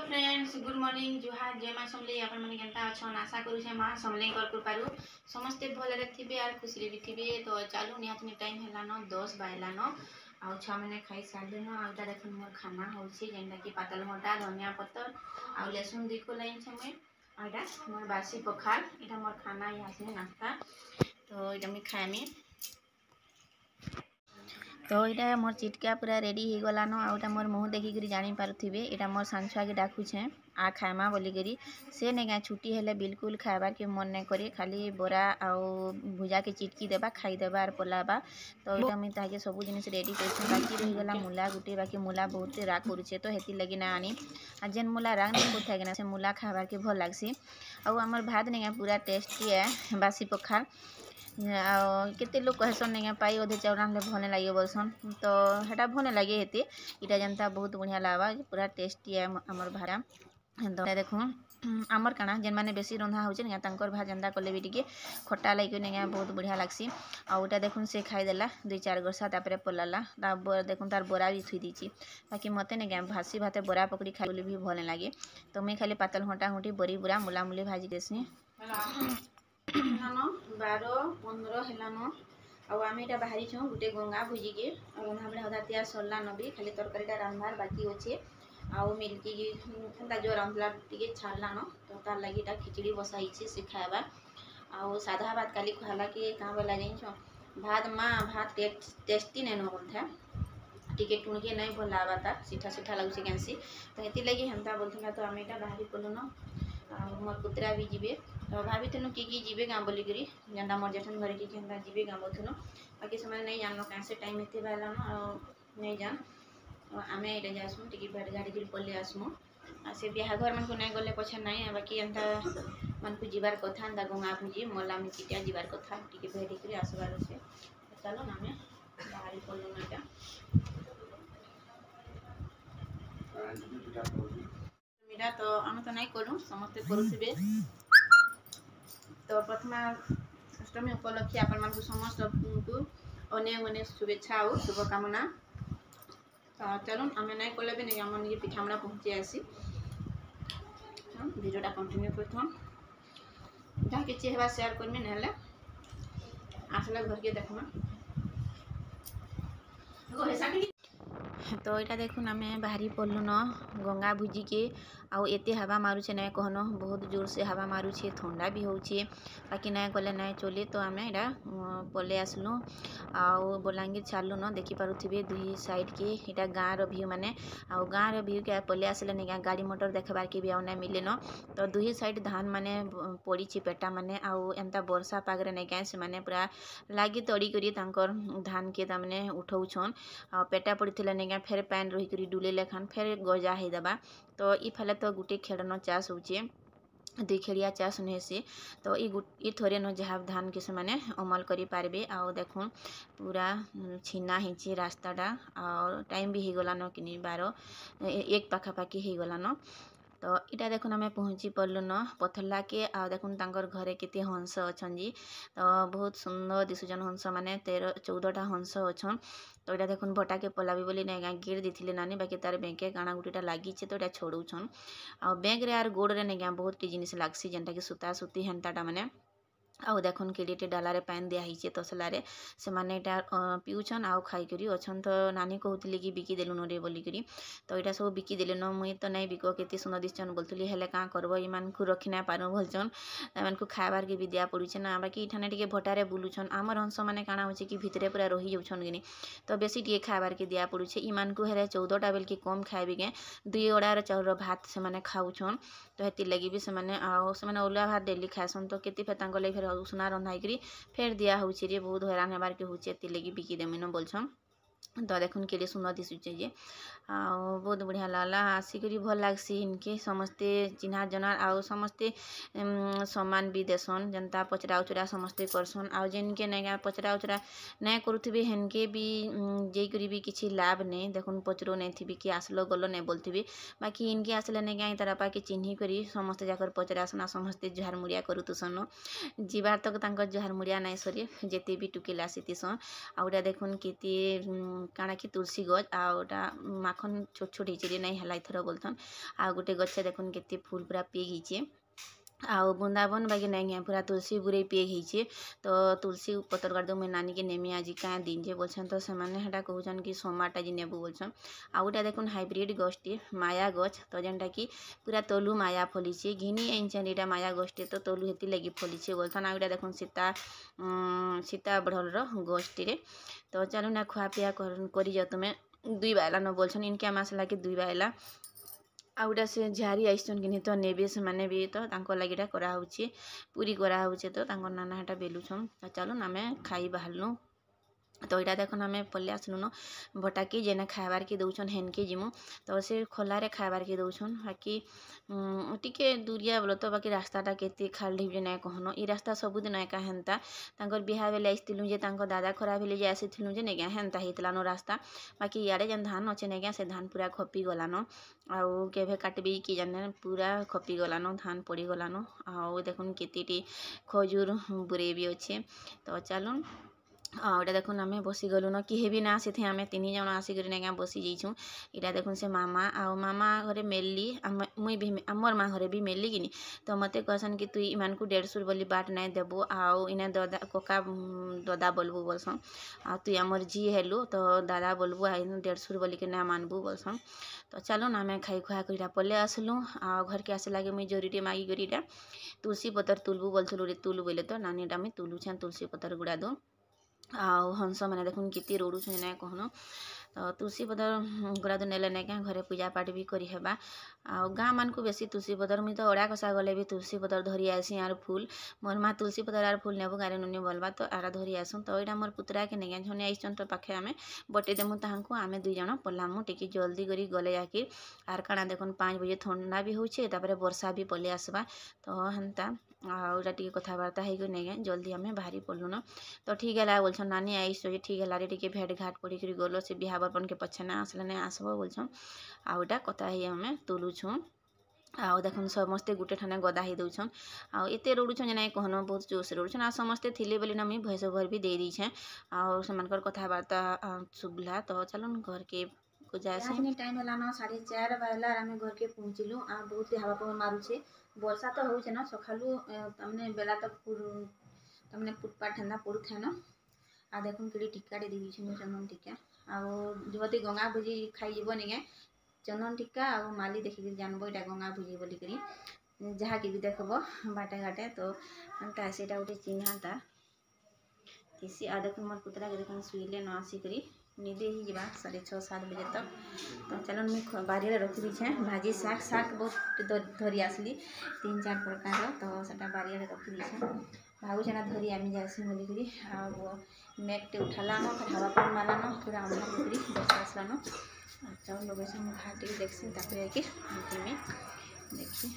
Friends good morning जुहार जय माँ समलेई आपण मैंने केनता अच्छन आशा करूँ माँ समलेई कृपारू समस्ते भलरे थे और खुशी भी थे। तो चलू निहत टाइम है 10 बाजलान आउ छुआ मैंने खाई सारे आउटा देख मोर खाना हो जेनटा कि पातल घंटा धनिया पतर आउ लहसुन दुई को लाइन मुझे आईटा मोर बासी पखाल यहाँ मोर खाना यहाँ नाश्ता तो यहाँ मुझे खाएमी। तो यहाँ मोर चिटका पूरा रेडी हो गलान आउटा मोर मुँह देखिक जानी पारे यहाँ मोर सांग छुआ के डाकुछे आ खाएमा बोलिकी से नहीं छुट्टी हेले बिल्कुल खाबार के मन नहीं करे खाली बोरा आउ भुजा के चिटकी देबा खाईदेबा और पलाबा। तो यहाँ मुझे ताके सब जिनिस रेडी कर बाकी रहीगला मूला गुटे बाकी मूला बहुत राग करुचे तो हेती लगी ना आनी आ जेन मूला राग नहीं करता कि से मूला खाबार के भल लगसी। आउ आमर भात नहीं पूरा टेस्टी है बासी पखाल केते लोग कहसन नहीं पाई अधे चाउल भल लगे बोलसन तो हेटा भल लगे हेते इटा जनता बहुत बढ़िया लगवा पूरा टेस्टी है आमर भाड़ा। तो देखो आमर काना जेन मैंने बेसी रंधा हो भात जेनता कले भी टे खट्टा लगे नहीं बहुत बढ़िया लगसी। आउटा देखुन से खाईदेला 2-4 गरसा तापर पलाला देखुन तार बोरा भी थुई दीची बाकी मत नहीं भासी भाते बोरा पकड़ी खाई भी भल लगे। तो मुई खाली पातल घंटा घंटी बरी बुरा मुला मुली भाजी देसी 12-15 हेलान आम यहाँ बाहरी छूँ गोटे गंगा भुजिके रंधा बेड़ा अधा तैयार सरलान भी खाली तरकारीटा रांधबार बाकी अच्छे आउ मिल्की जो रांधला टे छाड़लान तो तार लगे खिचड़ी बसाई से खाएबा आउ साधा भात काली कहला कि क्या बोला जान भात माँ भात टेस्टी नहीं न बनता टिके टुणके नहीं भल लगा तार सीठा सीठा लगुचे कैंसी तो ये लगे हेन्ता बोलता। तो आम यहाँ बाहरी पलुन मोर पुतरा भी जी तो भाभी थी कि जी गाँ बोलिक जेनता मोर जेठन घर की जी गाँ बोलूँ बाकी से नहीं जान कैसे टाइम एत बालान नहीं जान आम ये जासमु टी भेट गाड़ी कर पलि आसमु से बिहाघर मन को नहीं गले पछे नहीं बाकी एंता मन को जीवार कथा एंता गंगा भुजी मला मिटिया जीवार कथा टी भेट कर आसबार से चलो आम बाहरी पलुन मीरा तो आम तो नहीं करूँ समस्ते करुवे। तो प्रथम अष्टमी उपलक्षे आपण मानक समस्त को अनेक अनेक शुभेच्छा और शुभकामना। तो चलून आम नहीं कले भी नहीं आम निजे पिठामड़ा पहुँची आसी भिडियोटा कंटिन्यू कर जहाँ किसी है शेयर करमी ना आसला घर के देखमा। तो यहाँ देखुन आम बाहरी पड़लुन गंगा भुजी के आउ एते हवा मारुचे ना कहन बहुत जोर से हवा मारुचे ठंडा भी होचे बाकी ना गले ना चले। तो आम यहाँ पले आसलु आउ बलांगीर छाड़लुन देखिपे दुई साइड के यहाँ गाँव व्यू माने आउ गाँव व्यू के पले आसले नहीं गाड़ी मोटर देखबार के भी आउ ना मिले न। तो दुई साइड धान माने पड़ी पेटा माने आउ एंता वर्षा पागरे नहीं क्या से माने पूरा लगी तड़ी करी धान के तमने उठाउछन आ पेटा पड़ी नहीं फेर पैन रही कर डुले लेखान फेर गजा हेदबा। तो इफाले तो गुटे खेड़न चाष होचे 2 खेड़िया चाष हेसी तो ये थोड़े न जहाँ धान के माने अमल करि पारबे। आउ देखुन पूरा छिना हिंची रास्ताटा और टाइम भी हो गलान कि 12-1 पाखापाखि हो गलान। तो इटा देखुन आम पहुँची पड़लुन पथरला के आ देखुन तांकर घरे केते हंस अच्छन जी तो बहुत सुंदर दिशुजन हंस माने 13-14टा हंस अच्छन। तो यहाँ देखुन भटा के पलाबी बोली नहीं गिर दी नानी बाकी तार बैंक काଣା गुटेटा लगी तो यहाँ छोड़ौछन आ बैंक रे आर गोड़ रे नहीं बहुत टी जिनिस लागसी जेनटा कि सूता सूती हेन्ताटा माने आउ देखुन केड़ीटे डालारे पैन दिया हिचे तसलारे से माने इटा पिउछन आउ खाइकरी अछन। तो नानी कहूली कि बिकी देलुन रे बोलिकरी तो यहाँ सब बिकी देलुन मुई तो नहीं बिक केते सुंदर दिसन बोलथुली हेले का करब इमान को रखी ना पारू बोलछन एमान को खाबार के भी दिया पड़ुछे ना बाकी इठाने टिके भटारे बुलुछन आमर हंस माने काଣା होचे कि भितरे पूरा रही जाउछन कि तो बेसी टिके खाबार के दिया पड़ुछे इमान को हेरे 14टा बेल के कम खाइबे के 2 ओडार चाउर भात से माने खाउछन। तो हेती लगी भी से माने अरुआ भात डेली खाएसन तो केते फेर तांको लगे उसना रंधाई फेर दिया होचे रे बहुत हैरान हेबार के होचे एति लगी बिकी देमिन बोलछन। तो देखुन केड़े सुंदर दिशुचे जे बहुत बढ़िया लागला आसिक भल लगसी इनके समस्ते चिन्हा जनार आउ समस्ते सम्मान भी देसन जनता पचरा उचरा समस्ते करसन आउ जिनके नहीं पचरा उचरा नहीं करुवे हेनके भी जेकरी भी किसी लाभ नहीं देखुन पचरो नहीं थी कि आसलो गलो नहीं बोलती बाकी इनके आसले नहीं क्या तार पाके चिन्ही करी समस्ते जाकर पचरासन समस्ते जुहार मुड़िया करुतुसन जीवार तक जुहार मुड़िया नहीं सरी जेते भी टुकेल आसीसन आउटा देखुन केते काଣା कि तुलसी गछ आउटा माखन छोट छोट ହେଇଛି नहीं हला इथर बोलथन आ गोटे गछ देखुन केते फूल पूरा पेग ହେଇଛି आउ बृंदावन बाकी नहीं है पूरा तुलसी बुरे पेग ହେଇଛି तो तुलसी पतर कर दो मैं नानी के नेमी आज क्या दिन जे बोलछन तो सेमाने हेटा कहउछन कि सोमाटा जी नेबू बोलछन आउटा देखुन हाइब्रिड गछटी माया गछ तो जेनटा कि पूरा तोलू माया फलिছে घिनी एंचन एटा माया गछटी तो तोलू हेती लगी फलिছে बोलछन आउटा देखुन सीता सीता बढ़ल रो गछटी रे तो चलो ना खुआ पिया करी जा तुम्हें दुई बायला न बोलछन इनके मसला के दुई बायला आउटा से झारी आइसन कि तो नेबे से माने भी तो तांको लागिटा करा होची पूरी करा होचे तो तांको नाना हटा बेलुछन तो चलो आमे खाई बाहरनु तो यहाँ देखो आम पल्ले आसलु न भटाकी जेने खाबार के दौन हेनके जिमु तो से खोलारे खाबार के दौन बाकी टिके दूरिया बोलो तो बाकी रास्ताटा केते खाल ढिबे ना कहन ई रास्ता सबुदिन एका हेन्ता तांकर बिहा बेले आइथिलु जे तांकर दादा खराब हेले जे आसिथिलु जे नेगा हेन्ता हेतला न रास्ता बाकी यारे जेन धान अच्छे नेगा से धान पूरा खपी गलान आउ केभे काटबी कि जाने पूरा खपी गलान धान पड़ी गलान आउ देखुन केतेटी खजूर बुरे भी अच्छे तो चलुन आउटा देखुन आमे बसी गलु न किहे भी ना आसी आमे 3 जण आसिक नेगा बसी जाइछुं इटा देखुन से मामा आउ मामा घरे मेली मुई भी हमर माँ घरे भी मेली किनी तो मते कहसन कि तुई इमान को 150 बोली बाट नहीं देबो आउ इने दादा कोका दादा बोलबो बोलसन आ तुई हमर जी हेलु तो दादा बोलबो आ 150 बोली के ना मानबो बोलसन तो चलो ना मैं खाई खुआ करिटा पले आसलु आ घर के आसे लागे मुई जोरीटे मागी गरिटा तुलसी पतर तुलबु बोलथुलु रे तुलु बोले तो नानीटा मुई तुलु छन तुलसी पतर गुड़ा दो आउ हंस मैंने देखुन कितनी रोडू ना कहन तो तुलसी पदर गुड़ा तो नेले ना क्या घरे पूजा पाठ भी करी हेबा आ गाँ मान को बेसी तुलसी पदर मुई तो अड़ा कषा गले भी तुलसी पदर धरी आसी आर फूल मोर माँ तुलसी पदर आर फूल नेबो गारे नुनी बोलबा तो आड़ा धरी आसुन तो यहाँ मोर पुतरा के नेगा झने आइसन तो पाखे आमे बटे देमु ताहांको आमे 2 जण पलामु टिकी जल्दी करी गले जाके आर काना देखुन 5 बजे ठंडा भी होचे तापरे वर्षा भी पले आसबा तो हेन्ता आउटा टिके कथबार्ता होगी नहीं जल्दी आम बाहरी पड़लु न तो ठीक है बोलछन नानी आइस ठीक है टिके भेट घाट पड़ी गलो से बिहा बर्पन के पछे ना आसले नहीं आसब बोलछन आउटा कथा ही आम तुलुछुँ आउ देखुन समस्ते गुटे ठाने गदा ही दौछन आउ एते रोडुछन जे कहन बहुत जोर से रोडुछन आ समस्ते थिले बोली ना मुई भैंस घर भी दे दीछे आउ सेमानकर कथबार्ता सुबला तो चलन घर के को जाए टाइम है ना 4:30 बाजला आम घर के पहुँचलु आ बहुत हवा पवन मारुछे वर्षा तो होचे ना सखालु तमने बेला तक तमने फुटपाथ ठंडा पड़ू थे न आ देखुन कि टिक्काटे दी चंदन टिक्का आउ जुवती गंगा भोजी खाई जीव नहीं चंदन टिक्का आ माली देखिक जानब यहाँ गंगा भोजी बोलिकी जहाँ कि भी देखब बाटे घाटे तो एंता से गोटे चिन्हाता तीसी आ देखुन मोर पुतरा के देखुन शुइले न आसिक निदे ही जा 6:30-7 बजे तक तो चलो मुझे बारी रखी दीछे भाजी शाग शाग बहुत धरी आसली 3-4 प्रकार तो सेटा बारी रखी दीछे भागुचे ना धरी आम जासी बोलिकी मेघटे उठालान फिर हवा पान मारलान पूरा अंधार होकरी बस आसलान चाउल लगे भात टे देखसी जाकि देखी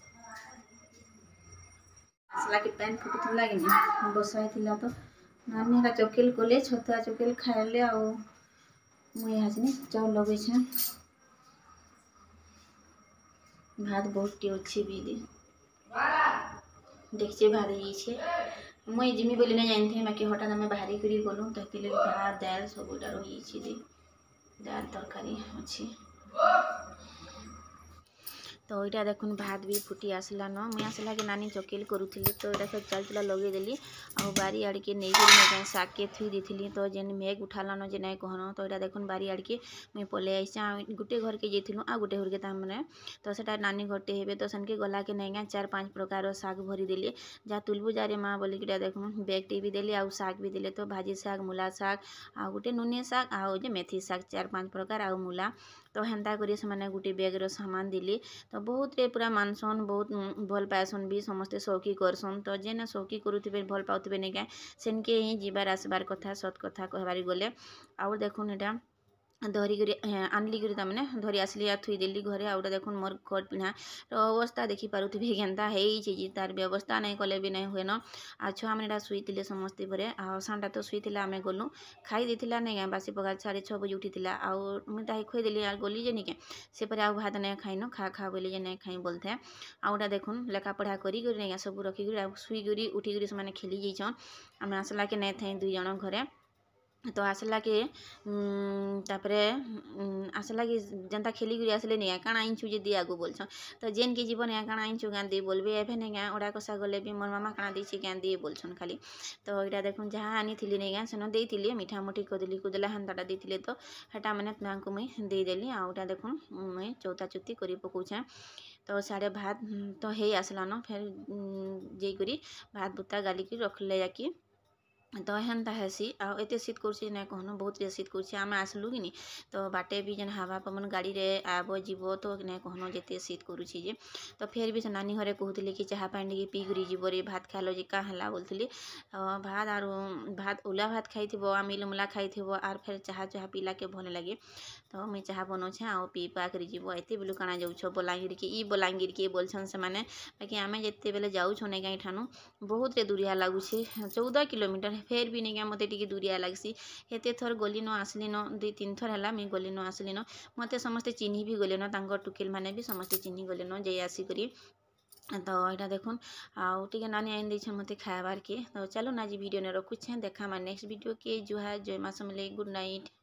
आसला कि पैन फुटुला कि बसाई तो नानी चकेल कले छतुआ चकेल खाइले आउ मुई हाजनी चाउल लगे भात बहुत टी अच्छे भी दे देखिए भात ये मुई जिमी बोली नहीं जानते बाकी हठात आम बाहरी कर गलु तो भात दाल सबूटा रही दे दाल तरकारी अच्छी तो यहाँ देखुन भात भी फुटी आसला न मुई आसला कि नानी चकेल करूली तो यहाँ सब चाल चुला लगेदेली आ बारी आड़ के नहीं शाग के थुई दी तो जेन मेघ उठालान जे नहीं कहन तो यहाँ देखुन बारी आड़ के मुई पले आई गुटे घर के जाइलु आ गुटे घर के तामने तो सेटा नानी घरटे हेबे तो सेनके गला के नहीं 4-5 प्रकार शाग भरी देली जहाँ तुलबु जारे माँ बोलिक देखुन बेगटे भी देली आउ शाग भी देले तो भाजी शाग मूला शाग आ गुटे नुनिया शाग आ मेथी शाग 4-5 प्रकार आउ मूला तो हेन्ता करी से माने गुटे बेगर सामान दिली तो बहुत रे पूरा मानसन बहुत भल पाएसन भी समस्ते सौकी करसन तो जेने सौकी करुवे भल पाउथे नहीं क्या सेनके ही जीवार आसबार कथा सत कथा कहबार गले आउ देखुन एटा धरिकी आनली तमें धरी आसली या थुई देली घरे आउटा देखुन मोर खट पिढ़ा अवस्था देखी पारुथिबे केनता है तार व्यवस्था नहीं कले भी नहीं हुए न आ छुआ मैंने शुईले समस्ते पर आ सानटा तो शुई आम गलु खाई देला नहीं बासी पका 6:30 बजे उठी आउ मुझे खुईदेली आ गली जे निके से पर आउ भात नहीं खाइन खा बोली जे नहीं खाई बोलते आउटा देखुन लेखा पढ़ा करी नहीं सब रखिक शुईक उठिक से खेली जाइछन आम आसला के नहीं थे 2 जण घरे तो आसला के तापरे आसला कि जेनता खेली कर आसले नहीं काଣା आइछु जे दे आगु बोलछन तो जेन के जीवन या काଣା आइछु गान दे बोलबे एभे नहीं गाँ ओडा कसा गले भी मोर मामा काଣା देछि गान दे बोलछन खाली तो इटा देखुन जहाँ आनी थिली नहीं गाँ सेनो देइथिली मीठा मुठी कदली कुदला हेन्ताटा देइथिले तो हेटा माने मांको मुई देदेली आ ओटा देखुन मुई चौता चुती करी पकौछे तो साढ़े भात तो हे आसला न फिर जे करी भात बुत्ता गाली की रखले जाकी तो हेन्ता हेसी आ एते शीत करछि ना कहनो बहुत शीत करछि आमे आसलु कि नी तो बाटे भी जेन हवा पवन गाड़ी रे आबो जीवो तो ना कहनो जेते शीत करुछि जे तो फिर भी से नानी घरे कहूतिले कि चाहा पानी के पी करी जीवो रे भात खालो जे का हला बोलथिले भात आरो भात उला भात खाइथिबो आ मिल मुला खाइथिबो आर फिर चाहा चाहा पीला के भल लागे तो मुई चाहा बनौछे आ पी पा करी जीवो एते बेलु काଣା जाउछो बलांगीर के ई बलांगीर के बोलछन से माने बाकी आमे जेते बेले जाउछो नै गाई ठानु बहुत रे दूरिया लागुछे 14 किलोमीटर फेर भी नहीं मते टिके दूरिया लगसी हेते थर गली न आसली न 2-3 थर हला मैं गली न आसली न मते समस्ते चिन्ही भी गले न तांगर टुकेल माने भी समस्ते चिन्ही गले न जे आसी करी तो यहाँ देखुन आउ टिके नानी आइन दैछन मते खाबार के तो चलो ना जी वीडियो ने रखुछे देखा मा नेक्स्ट वीडियो के जुहा जय मा समले गुड नाइट।